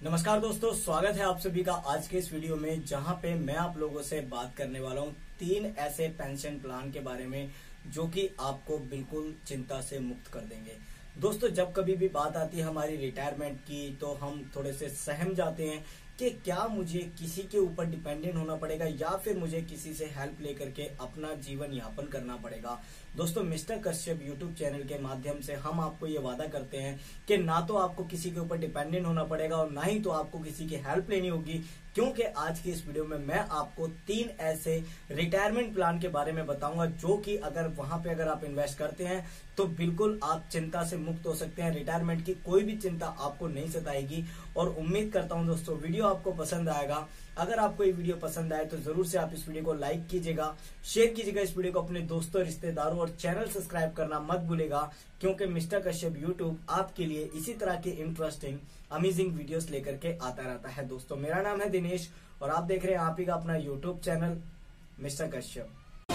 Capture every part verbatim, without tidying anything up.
नमस्कार दोस्तों, स्वागत है आप सभी का आज के इस वीडियो में, जहां पे मैं आप लोगों से बात करने वाला हूं तीन ऐसे पेंशन प्लान के बारे में जो कि आपको बिल्कुल चिंता से मुक्त कर देंगे। दोस्तों, जब कभी भी बात आती है हमारी रिटायरमेंट की तो हम थोड़े से सहम जाते हैं कि क्या मुझे किसी के ऊपर डिपेंडेंट होना पड़ेगा या फिर मुझे किसी से हेल्प लेकर के अपना जीवन यापन करना पड़ेगा। दोस्तों, मिस्टर कश्यप यूट्यूब चैनल के माध्यम से हम आपको ये वादा करते हैं कि ना तो आपको किसी के ऊपर डिपेंडेंट होना पड़ेगा और ना ही तो आपको किसी की हेल्प लेनी होगी, क्योंकि आज की इस वीडियो में मैं आपको तीन ऐसे रिटायरमेंट प्लान के बारे में बताऊंगा जो कि अगर वहां पे अगर आप इन्वेस्ट करते हैं तो बिल्कुल आप चिंता से मुक्त हो सकते हैं। रिटायरमेंट की कोई भी चिंता आपको नहीं सताएगी और उम्मीद करता हूं दोस्तों वीडियो आपको पसंद आएगा। अगर आपको ये वीडियो पसंद आए तो जरूर से आप इस वीडियो को लाइक कीजिएगा, शेयर कीजिएगा इस वीडियो को अपने दोस्तों, रिश्तेदारों और चैनल सब्सक्राइब करना मत भूलेगा, क्योंकि मिस्टर कश्यप यूट्यूब आपके लिए इसी तरह के इंटरेस्टिंग अमेजिंग वीडियोस लेकर के आता रहता है। दोस्तों, मेरा नाम है दिनेश और आप देख रहे हैं आप ही का अपना यूट्यूब चैनल मिस्टर कश्यप।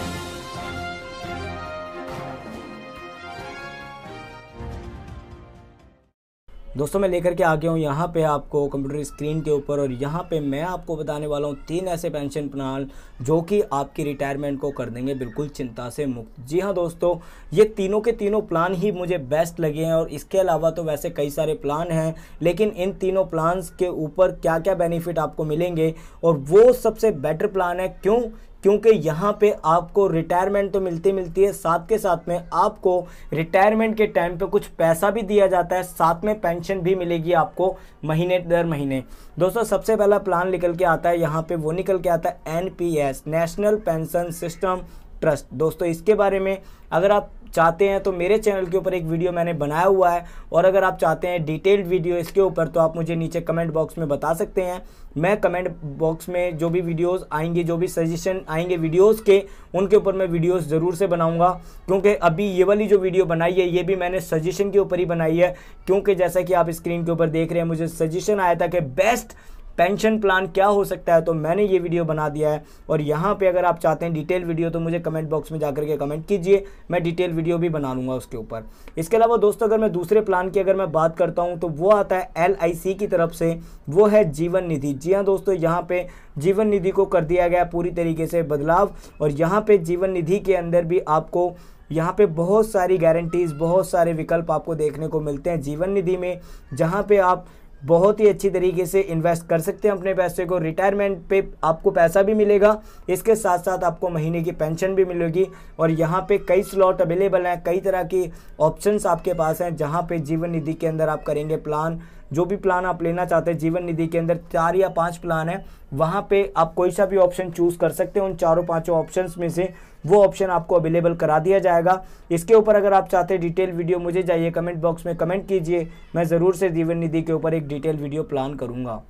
दोस्तों, मैं लेकर के आ गया हूँ यहाँ पे आपको कंप्यूटर स्क्रीन के ऊपर और यहाँ पे मैं आपको बताने वाला हूँ तीन ऐसे पेंशन प्लान जो कि आपकी रिटायरमेंट को कर देंगे बिल्कुल चिंता से मुक्त। जी हाँ दोस्तों, ये तीनों के तीनों प्लान ही मुझे बेस्ट लगे हैं और इसके अलावा तो वैसे कई सारे प्लान हैं, लेकिन इन तीनों प्लान्स के ऊपर क्या क्या बेनिफिट आपको मिलेंगे और वो सबसे बेटर प्लान है। क्यों? क्योंकि यहाँ पे आपको रिटायरमेंट तो मिलती मिलती है, साथ के साथ में आपको रिटायरमेंट के टाइम पे कुछ पैसा भी दिया जाता है, साथ में पेंशन भी मिलेगी आपको महीने दर महीने। दोस्तों, सबसे पहला प्लान निकल के आता है यहाँ पे, वो निकल के आता है N P S, national pension system trust. दोस्तों, इसके बारे में अगर आप चाहते हैं तो मेरे चैनल के ऊपर एक वीडियो मैंने बनाया हुआ है और अगर आप चाहते हैं डिटेल्ड वीडियो इसके ऊपर तो आप मुझे नीचे कमेंट बॉक्स में बता सकते हैं। मैं कमेंट बॉक्स में जो भी वीडियोस आएंगे, जो भी सजेशन आएंगे वीडियोस के, उनके ऊपर मैं वीडियोस ज़रूर से बनाऊंगा, क्योंकि अभी ये वाली जो वीडियो बनाई है ये भी मैंने सजेशन के ऊपर ही बनाई है, क्योंकि जैसा कि आप स्क्रीन के ऊपर देख रहे हैं मुझे सजेशन आया था कि बेस्ट पेंशन प्लान क्या हो सकता है, तो मैंने ये वीडियो बना दिया है। और यहाँ पे अगर आप चाहते हैं डिटेल वीडियो तो मुझे कमेंट बॉक्स में जाकर के कमेंट कीजिए, मैं डिटेल वीडियो भी बना लूँगा उसके ऊपर। इसके अलावा दोस्तों, अगर मैं दूसरे प्लान की अगर मैं बात करता हूँ तो वो आता है एल आई सी की तरफ से, वो है जीवन निधि। जी हाँ दोस्तों, यहाँ पे जीवन निधि को कर दिया गया पूरी तरीके से बदलाव और यहाँ पे जीवन निधि के अंदर भी आपको यहाँ पे बहुत सारी गारंटीज, बहुत सारे विकल्प आपको देखने को मिलते हैं जीवन निधि में, जहाँ पे आप बहुत ही अच्छी तरीके से इन्वेस्ट कर सकते हैं अपने पैसे को। रिटायरमेंट पे आपको पैसा भी मिलेगा, इसके साथ साथ आपको महीने की पेंशन भी मिलेगी और यहाँ पे कई स्लॉट अवेलेबल हैं, कई तरह की ऑप्शंस आपके पास हैं, जहाँ पे जीवन निधि के अंदर आप करेंगे प्लान। जो भी प्लान आप लेना चाहते हैं जीवन निधि के अंदर चार या पांच प्लान है, वहाँ पे आप कोई सा भी ऑप्शन चूज कर सकते हैं। उन चारों पांचों ऑप्शंस में से वो ऑप्शन आपको अवेलेबल करा दिया जाएगा। इसके ऊपर अगर आप चाहते हैं डिटेल वीडियो मुझे चाहिए, कमेंट बॉक्स में कमेंट कीजिए, मैं ज़रूर से जीवन निधि के ऊपर एक डिटेल वीडियो प्लान करूँगा।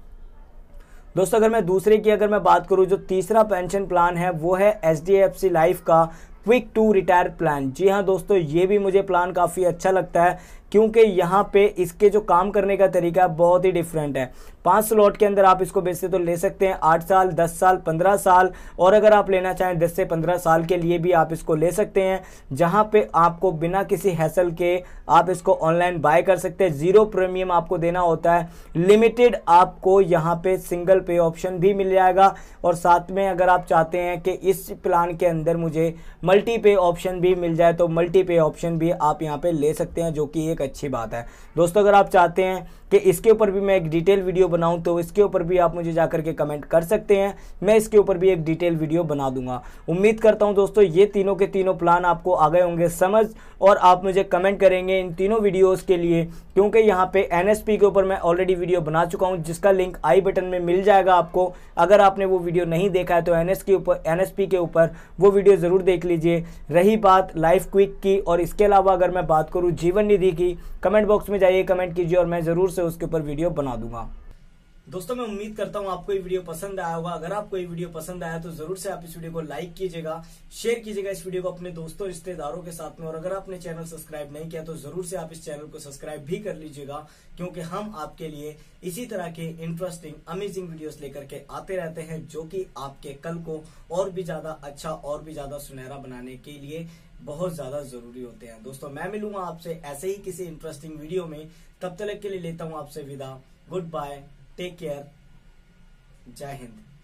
दोस्तों, अगर मैं दूसरे की अगर मैं बात करूँ, जो तीसरा पेंशन प्लान है वो है H D F C life का क्विक टू रिटायर प्लान। जी हाँ दोस्तों, ये भी मुझे प्लान काफ़ी अच्छा लगता है, क्योंकि यहाँ पे इसके जो काम करने का तरीका बहुत ही डिफरेंट है। पांच स्लॉट के अंदर आप इसको वैसे तो ले सकते हैं, आठ साल, दस साल, पंद्रह साल, और अगर आप लेना चाहें दस से पंद्रह साल के लिए भी आप इसको ले सकते हैं, जहाँ पे आपको बिना किसी हैसल के आप इसको ऑनलाइन बाय कर सकते हैं। जीरो प्रीमियम आपको देना होता है, लिमिटेड आपको यहाँ पे सिंगल पे ऑप्शन भी मिल जाएगा और साथ में अगर आप चाहते हैं कि इस प्लान के अंदर मुझे मल्टी पे ऑप्शन भी मिल जाए तो मल्टी पे ऑप्शन भी आप यहाँ पे ले सकते हैं, जो कि एक अच्छी बात है। दोस्तों, अगर आप चाहते हैं कि इसके ऊपर भी मैं एक डिटेल वीडियो बनाऊं तो इसके ऊपर भी आप मुझे जाकर के कमेंट कर सकते हैं, मैं इसके ऊपर भी एक डिटेल वीडियो बना दूंगा। उम्मीद करता हूं दोस्तों ये तीनों के तीनों प्लान आपको आ गए होंगे समझ और आप मुझे कमेंट करेंगे इन तीनों वीडियोस के लिए, क्योंकि यहाँ पे एन एस पी के ऊपर मैं ऑलरेडी वीडियो बना चुका हूँ, जिसका लिंक आई बटन में मिल जाएगा आपको। अगर आपने वो वीडियो नहीं देखा है तो एन एस के ऊपर एन एस पी के ऊपर वो वीडियो ज़रूर देख लीजिए। रही बात लाइफ क्विक की और इसके अलावा अगर मैं बात करूँ जीवन निधि की, कमेंट बॉक्स में जाइए, कमेंट कीजिए और मैं ज़रूर से उसके ऊपर वीडियो बना दूंगा। दोस्तों, मैं उम्मीद करता हूं आपको ये वीडियो पसंद आया होगा। अगर आपको ये वीडियो पसंद आया तो जरूर से आप इस वीडियो को लाइक कीजिएगा, शेयर कीजिएगा इस वीडियो को अपने दोस्तों, रिश्तेदारों के साथ में, और अगर आपने चैनल सब्सक्राइब नहीं किया तो जरूर से आप इस चैनल को सब्सक्राइब भी कर लीजिएगा, क्योंकि हम आपके लिए इसी तरह के इंटरेस्टिंग अमेजिंग वीडियोस लेकर के आते रहते हैं, जो कि आपके कल को और भी ज्यादा अच्छा और भी ज्यादा सुनहरा बनाने के लिए बहुत ज्यादा जरूरी होते हैं। दोस्तों, मैं मिलूंगा आपसे ऐसे ही किसी इंटरेस्टिंग वीडियो में, तब तक के लिए लेता हूं आपसे विदा। गुड बाय, टेक केयर, जय हिंद।